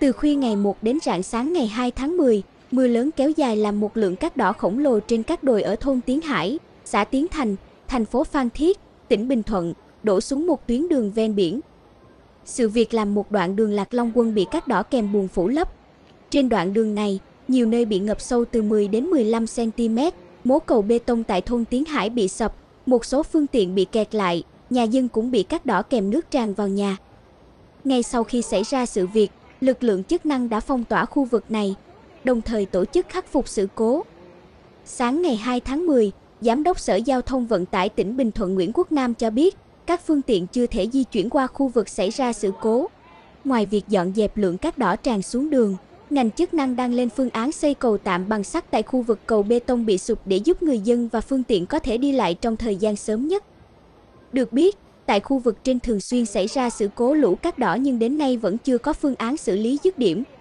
Từ khuya ngày 1 đến rạng sáng ngày 2 tháng 10, mưa lớn kéo dài làm một lượng cát đỏ khổng lồ trên các đồi ở thôn Tiến Hải, xã Tiến Thành, thành phố Phan Thiết, tỉnh Bình Thuận, đổ xuống một tuyến đường ven biển. Sự việc làm một đoạn đường Lạc Long Quân bị cát đỏ kèm bùn phủ lấp. Trên đoạn đường này, nhiều nơi bị ngập sâu từ 10 đến 15 cm, mố cầu bê tông tại thôn Tiến Hải bị sập, một số phương tiện bị kẹt lại, nhà dân cũng bị cát đỏ kèm nước tràn vào nhà. Ngay sau khi xảy ra sự việc, lực lượng chức năng đã phong tỏa khu vực này, đồng thời tổ chức khắc phục sự cố. Sáng ngày 2 tháng 10, Giám đốc Sở Giao thông Vận tải tỉnh Bình Thuận Nguyễn Quốc Nam cho biết, các phương tiện chưa thể di chuyển qua khu vực xảy ra sự cố. Ngoài việc dọn dẹp lượng cát đỏ tràn xuống đường, ngành chức năng đang lên phương án xây cầu tạm bằng sắt tại khu vực cầu bê tông bị sụp để giúp người dân và phương tiện có thể đi lại trong thời gian sớm nhất. Được biết, tại khu vực trên thường xuyên xảy ra sự cố lũ cát đỏ nhưng đến nay vẫn chưa có phương án xử lý dứt điểm.